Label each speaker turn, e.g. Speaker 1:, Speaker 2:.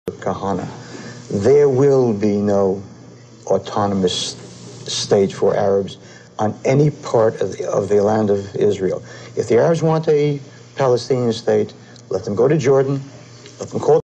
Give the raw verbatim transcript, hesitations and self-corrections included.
Speaker 1: Kahana. There will be no autonomous state for Arabs on any part of the, of the land of Israel. If the Arabs want a Palestinian state, let them go to Jordan, let them call